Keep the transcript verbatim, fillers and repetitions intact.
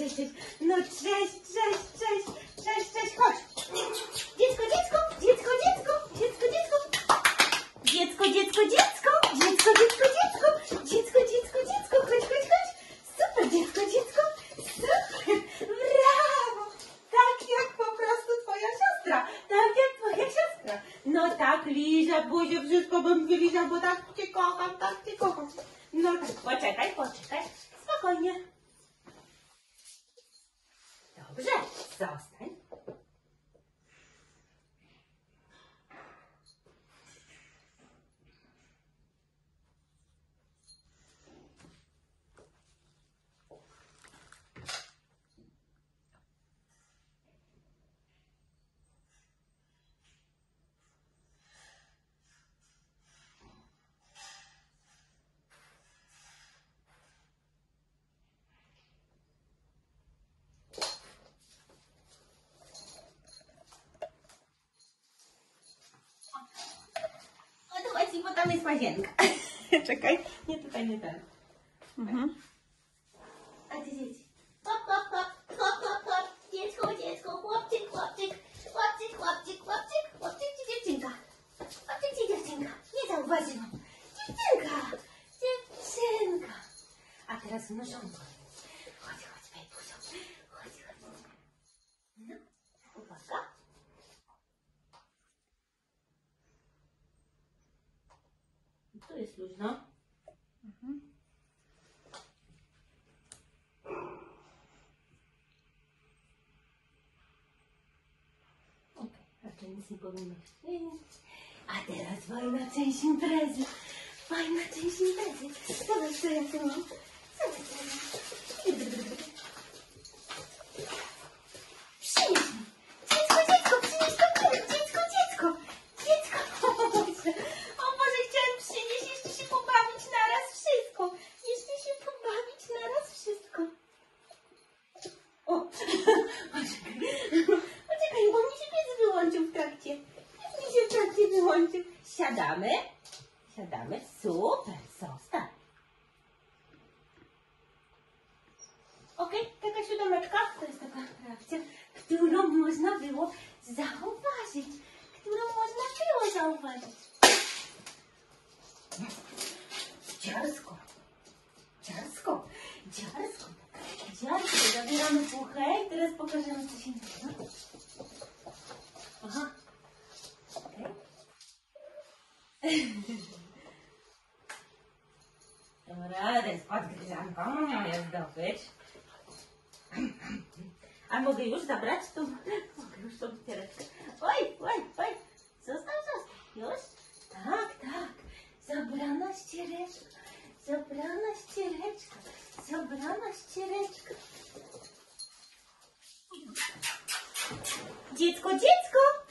cześć, cześć. No cześć, cześć, cześć, cześć, cześć, chodź. Dziecko, dziecko, dziecko, dziecko, dziecko, dziecko. Dziecko, dziecko, dziecko, dziecko, dziecko, dziecko. Dziecko, dziecko, dziecko, chodź, chodź, chodź. Super, dziecko, dziecko. Super, brawo. Tak jak po prostu twoja siostra. Tak jak twoja siostra. No tak, Lizia, buzie, wszystko bym wylizał, bo tak cię kocham, tak cię kocham. No tak, poczekaj, poczekaj. Spokojnie. Dobrze, zostań. Bo tam jest łazienka. Czekaj, nie tutaj, nie ten. Mhm. A ty dzieci. Hop, hop, hop, hop, hop, hop. Dziecko, dziecko, chłopczyk, chłopczyk, chłopczyk, chłopczyk, chłopczyk, chłopczyk czy dziewczynka? Chłopczyk czy dziewczynka? Nie zauważyłam. Dziewczynka, dziewczynka. A teraz mnożonko. Chodź, chodź, Pejpusiu. Chodź, chodź. No, uwaga. Tu jest luźno. Mhm. Okej, raczej nic nie powinno być. A teraz fajna część imprezy. Fajna część imprezy. Zobacz, co ja tu mam. Zobacz, co ja mam. Przynieś mi. Dziecko, dziecko, przynieś to tu. Dziecko, dziecko. Dziecko. O Boże, chciałem przynieść jeszcze się pobawić naraz wszystko. Jeszcze się pobawić naraz wszystko. O, poczekaj. Poczekaj, bo mi się piec wyłączył w trakcie. Mi się w trakcie wyłączył. Siadamy. Siadamy. Super, zostań. Okej, taka siódemeczka. To jest taka reakcja, którą można było zauważyć. Którą można było zauważyć. Dziarsko. Dziarsko. Dziarsko. Dziarsko. Zabieramy puchę i teraz pokażemy coś innego. Aha. Okej. Dobra, to jest podgryzanką. Miał je zdobyć. A mogę już zabrać tą... Mogę już tą ściereczkę. Oj, oj, oj. Zostaw, zostaw. Już? Tak, tak. Zabrana ściereczka. Zabrana ściereczka. Zabrana ściereczka. Dziecko, dziecko.